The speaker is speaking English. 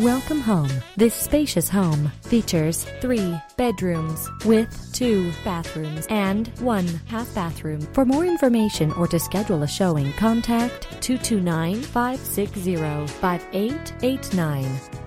Welcome home. This spacious home features 3 bedrooms with 2 bathrooms and 1 half bathroom. For more information or to schedule a showing, contact 229-560-5889.